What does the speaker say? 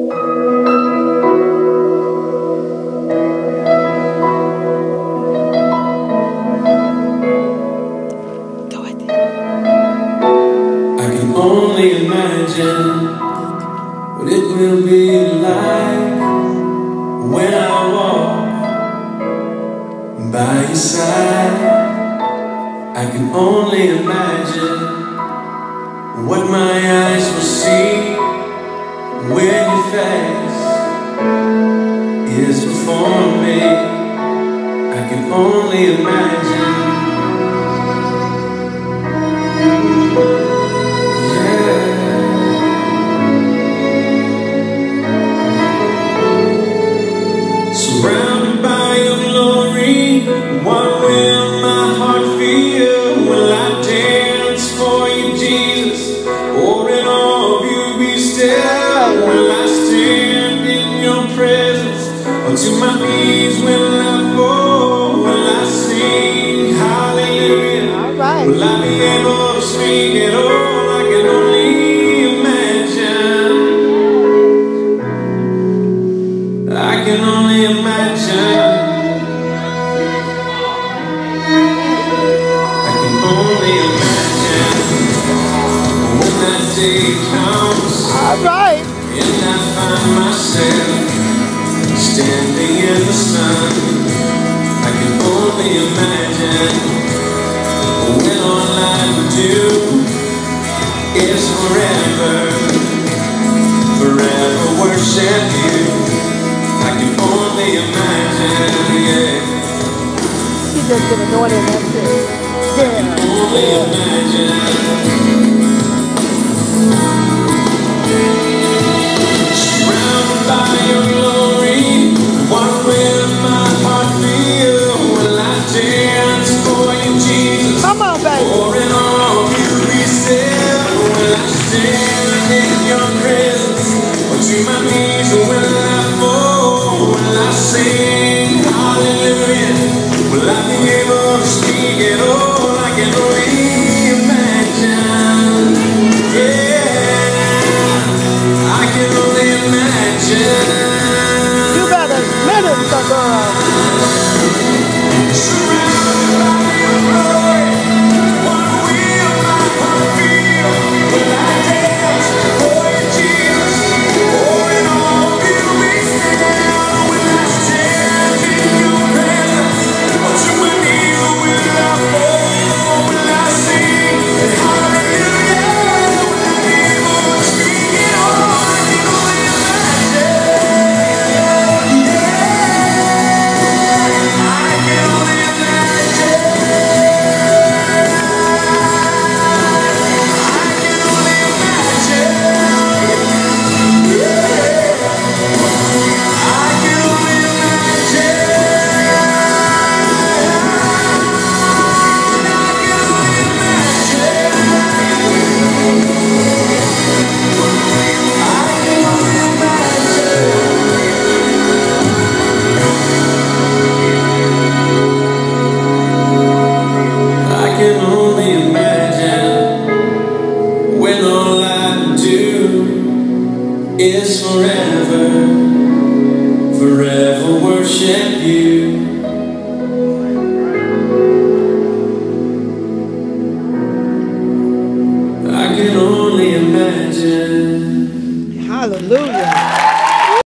Only imagine what it will be like when I walk by your side. I can only imagine what my eyes will see when your face is before me. I can only imagine. Surrounded by your glory, what will my heart feel? Will I dance for you, Jesus? Or in all of you be still? Will I stand in your presence? Or to my knees will I fall? Will I sing hallelujah? All right. Will I be able to speak at all? I can only imagine. I can only imagine. I can only imagine when that day comes. All right. And I find myself standing in the sun. I can only imagine when all I do is forever worship you. I can only imagine, yeah. She just been anointed, that's it. I can only imagine. Surrounded by your glory, what will my heart feel? Will I dance for you, Jesus? Come on, baby. Or in all you be still? Will I stand in your presence? Or to my knees will I fall? Will I sing hallelujah? Will I be able to speak at all? I can only imagine. Yeah, I can only imagine. You better minister, girl. Surrounded by your glory, what will my heart feel? Will I dance for you, Jesus? Or in all you be still? Will I stand in your presence? Or to my knees will I fall? Will I sing hallelujah? Will I be able to speak it all? I can only imagine. Yeah, I can only imagine. I can only imagine. Yeah, I can only I can only imagine when all I do is forever worship you. I can only imagine. Hallelujah.